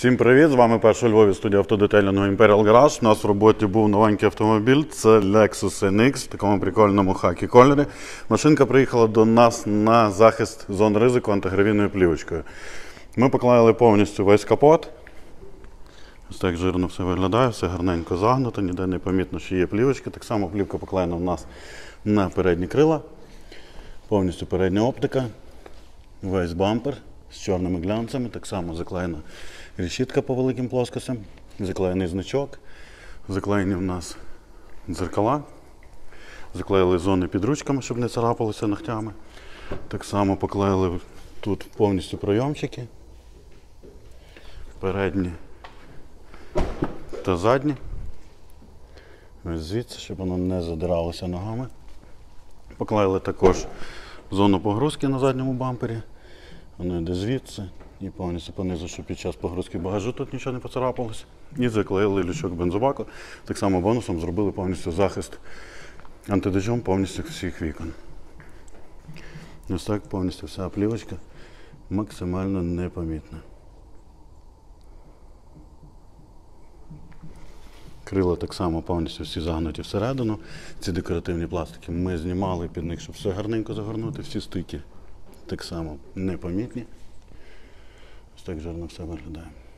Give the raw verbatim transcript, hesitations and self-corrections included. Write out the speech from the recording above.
Всім привіт! З вами перший у Львові студія автодетейлінгу Imperial Garage. У нас в роботі був новенький автомобіль, це Lexus ен ікс в такому прикольному хакі кольорі. Машинка приїхала до нас на захист зон ризику антигравійною плівочкою. Ми поклали повністю весь капот. Ось так жирно все виглядає, все гарненько загнуто, ніде не помітно, що є плівочки. Так само плівка поклеєна в нас на передні крила. Повністю передня оптика, весь бампер з чорними глянцями, так само заклеєна решітка по великим плоскостям, заклеєний значок, заклеєні в нас дзеркала, заклеїли зони під ручками, щоб не царапалися ногтями. Так само поклеїли тут повністю пройомчики, передні та задні. Ось звідси, щоб воно не задиралося ногами. Поклеїли також зону погрузки на задньому бампері. Воно йде звідси і повністю понизу, щоб під час погрузки багажу тут нічого не поцарапалося. І заклеїли лючок бензобаку. Так само бонусом зробили повністю захист антидождем повністю всіх вікон. Ось так повністю вся плівочка максимально непомітна. Крила так само повністю всі загнуті всередину. Ці декоративні пластики ми знімали під них, щоб все гарненько загорнути. Всі стики так само непомітні. Ось так жирно все виглядає.